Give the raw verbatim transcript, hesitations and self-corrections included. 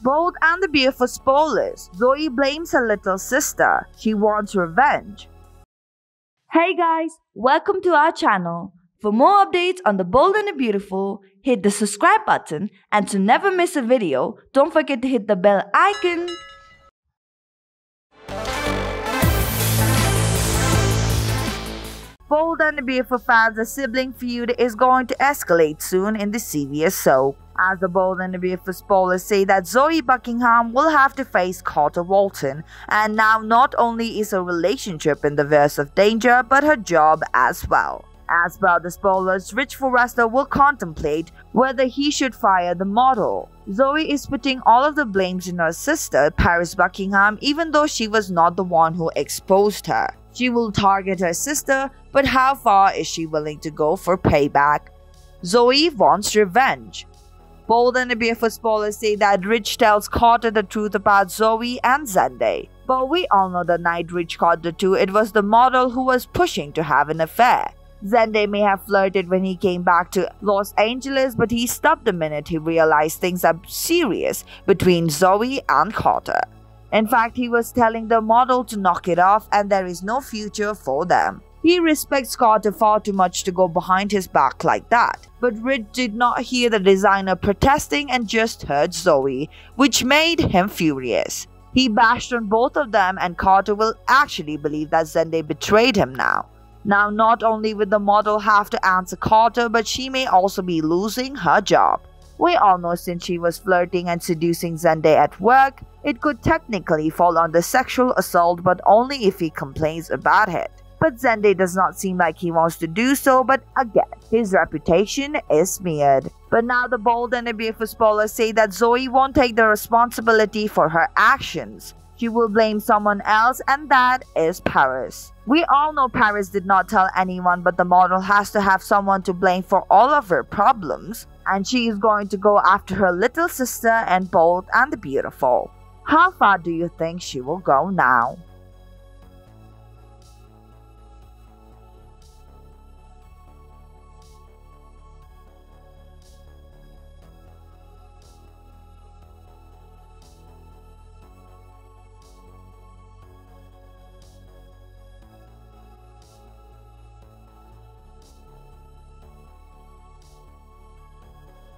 Bold and the Beautiful spoilers. Zoe blames her little sister. She wants revenge. Hey guys, welcome to our channel. For more updates on The Bold and the Beautiful, hit the subscribe button, and to never miss a video, don't forget to hit the bell icon. Bold and the Beautiful fans, the sibling feud is going to escalate soon in the C B S soap, as the Bold and the Beautiful spoilers say that Zoe Buckingham will have to face Carter Walton, and now not only is her relationship in the verge of danger, but her job as well. As per the spoilers, Rich Forrester will contemplate whether he should fire the model. Zoe is putting all of the blames on her sister, Paris Buckingham, even though she was not the one who exposed her. She will target her sister, but how far is she willing to go for payback? Zoe wants revenge. Bold and the Beautiful spoilers say that Rich tells Carter the truth about Zoe and Zendaya. But we all know the night Rich caught the two, it was the model who was pushing to have an affair. Zendaya may have flirted when he came back to Los Angeles, but he stopped the minute he realized things are serious between Zoe and Carter. In fact, he was telling the model to knock it off and there is no future for them. He respects Carter far too much to go behind his back like that. But Rich did not hear the designer protesting and just heard Zoe, which made him furious. He bashed on both of them, and Carter will actually believe that Zendaya betrayed him now. Now, not only will the model have to answer Carter, but she may also be losing her job. We all know since she was flirting and seducing Zendaya at work, it could technically fall under sexual assault, but only if he complains about it. But Zendaya does not seem like he wants to do so, but again, his reputation is smeared. But now the Bold and the Beautiful spoilers say that Zoe won't take the responsibility for her actions. She will blame someone else, and that is Paris. We all know Paris did not tell anyone, but the model has to have someone to blame for all of her problems, and she is going to go after her little sister and Bold and the Beautiful. How far do you think she will go now?